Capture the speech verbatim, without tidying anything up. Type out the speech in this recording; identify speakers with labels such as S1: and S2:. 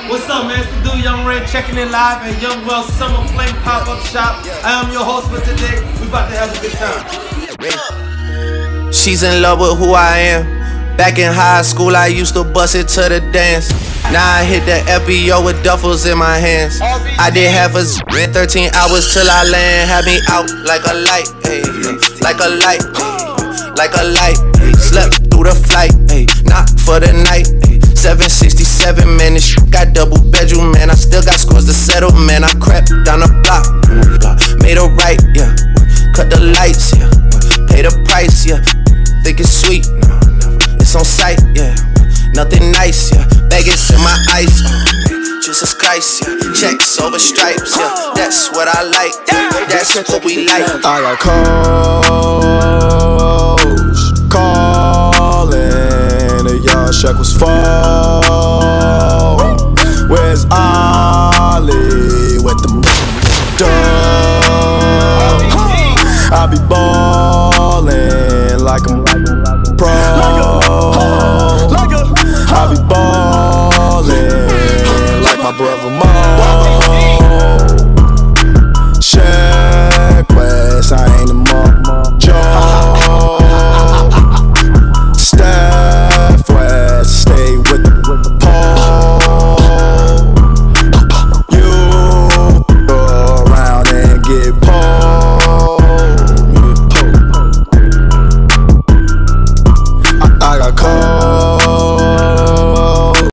S1: What's up, man? It's the dude Young Ray checking in live at Young Well Summer Flame Pop-Up Shop. I am your host for today. We about to have a good time.
S2: She's in love with who I am. Back in high school, I used to bust it to the dance. Now I hit the F B O with duffels in my hands. I did half a z thirteen hours till I land. Had me out like a light, ay, like a light, ay, like a light. Ay, slept through the flight, ay, not for the night. Ay, seven sixty-seven, man, this shit got double bedroom, man. I still got scores to settle, man. I crept down the block, made a right, yeah. Cut the lights, yeah. Pay the price, yeah. Think it's sweet, no, never. It's on sight, yeah. Nothing nice, yeah. Vegas in my ice, oh, Jesus Christ, yeah. Checks over stripes, yeah. That's what I like, yeah. That's what we like.
S3: I got calls calling, the yard shack was full.